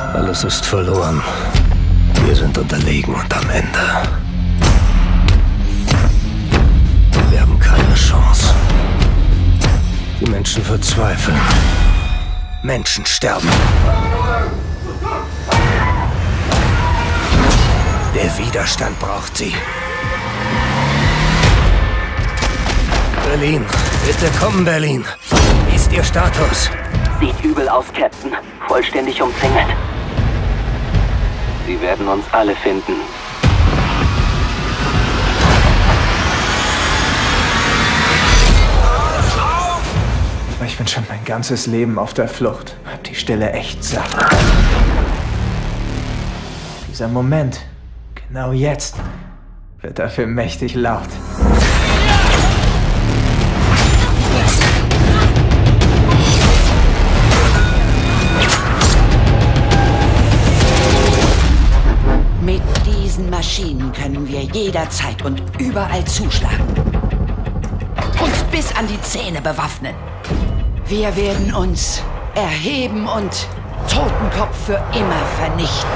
Alles ist verloren. Wir sind unterlegen und am Ende. Wir haben keine Chance. Die Menschen verzweifeln. Menschen sterben. Der Widerstand braucht sie. Berlin, bitte kommen, Berlin. Wie ist Ihr Status? Sieht übel aus, Captain. Vollständig umzingelt. Sie werden uns alle finden. Ich bin schon mein ganzes Leben auf der Flucht. Hab die Stille echt satt. Dieser Moment, genau jetzt, wird dafür mächtig laut. Mit diesen Maschinen können wir jederzeit und überall zuschlagen. Uns bis an die Zähne bewaffnen. Wir werden uns erheben und Totenkopf für immer vernichten.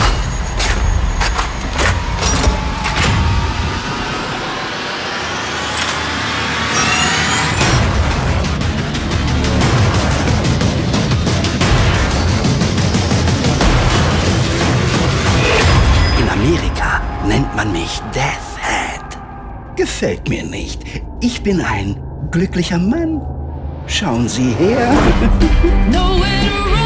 In Amerika nennt man mich Deathhead. Gefällt mir nicht. Ich bin ein glücklicher Mann. Schauen Sie her. Nowhere to run.